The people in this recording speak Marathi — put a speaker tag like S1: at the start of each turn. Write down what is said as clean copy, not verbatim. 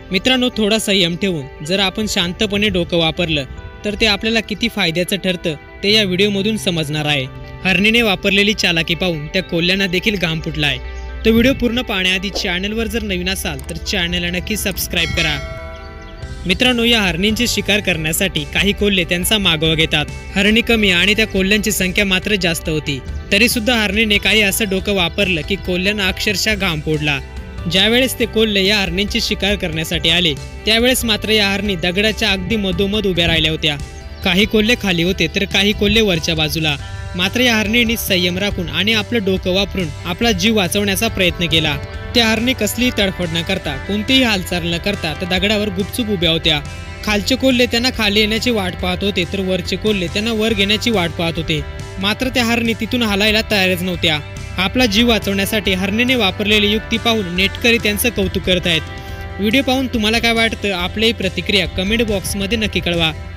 S1: मित्रांनो, थोडा संयम ठेवून जर आपण शांतपणे डोकं वापरलं तर ते आपल्याला किती फायद्याचं ठरतं ते या व्हिडिओमधून समजणार आहे। हरणीने वापरलेली चालाकी पाहून त्या कोल्ह्यांना देखील घाम फुटला आहे। तो व्हिडिओ पूर्ण पाहण्याआधी चॅनलवर जर नवीन असाल तर चॅनलला नक्की सबस्क्राईब करा। मित्रांनो, या हरणींची शिकार करण्यासाठी काही कोल्हे त्यांचा मागोवा घेतात। हरणी कमी आणि त्या कोल्ह्यांची संख्या मात्र जास्त होती, तरी सुद्धा हरणीने काही असं डोकं वापरलं की कोल्ह्यांना अक्षरशः घाम फोडला। ज्यावेळेस ते कोल्हे या हरणींची शिकार करण्यासाठी आले त्यावेळेस मात्र या हरणी दगडाच्या अगदी मधोमध उभ्या राहिल्या होत्या। काही कोल्हे खाली होते तर काही कोल्हे वरच्या बाजूला। मात्र या हरणींनी संयम राखून आणि आपलं डोकं वापरून आपला जीव वाचवण्याचा प्रयत्न केला। त्या हरणी कसलीही तडफड न करता, कोणतीही हालचाल न करता त्या दगडावर गुपचूप उभ्या होत्या। खालचे कोल्हे त्यांना खाली येण्याची वाट पाहत होते तर वरचे कोल्हे त्यांना वर घेण्याची वाट पाहत होते। मात्र त्या हरणी तिथून हलायला तयारच नव्हत्या। आपला जीव वाचवण्यासाठी हरणीने वापरलेली युक्ती पाहून नेटकरी त्यांचं कौतुक करत आहेत। व्हिडिओ पाहून तुम्हाला काय वाटतं? आपली प्रतिक्रिया कमेंट बॉक्समध्ये नक्की कळवा।